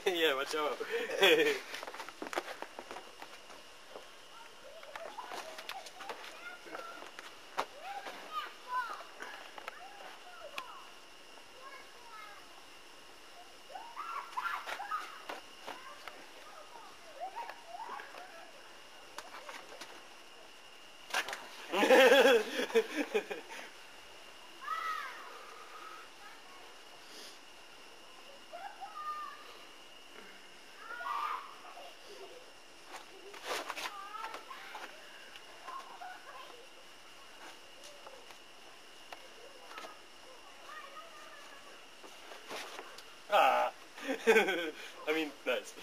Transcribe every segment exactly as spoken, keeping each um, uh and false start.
Yeah, watch out. Ah. I mean, nice.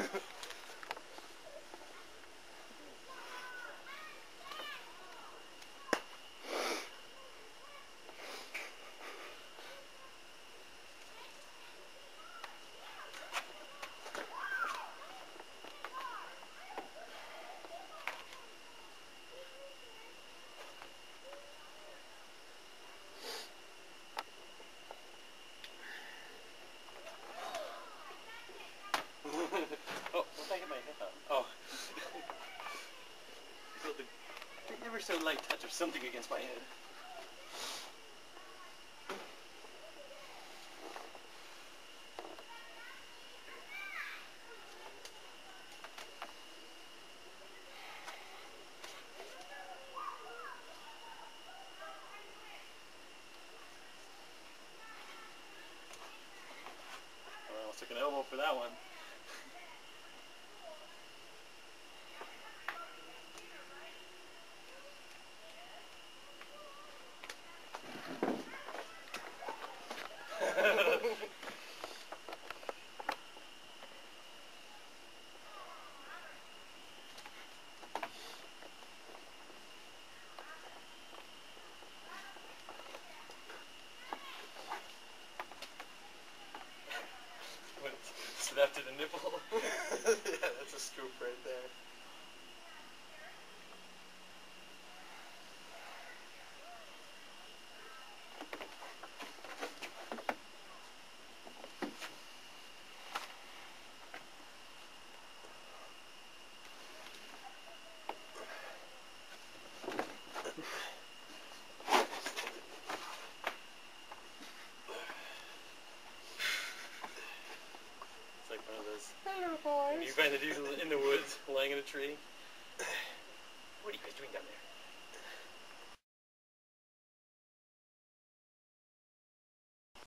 Oh, what did I get my head on? Oh. I feel the ever so light touch of something against my head. I almost took an elbow for that one. Snapped at a nipple. Yeah, that's a scoop right there. It's like one of those. Hello, boys. You find the dude in the woods, lying in a tree. What are you guys doing down there?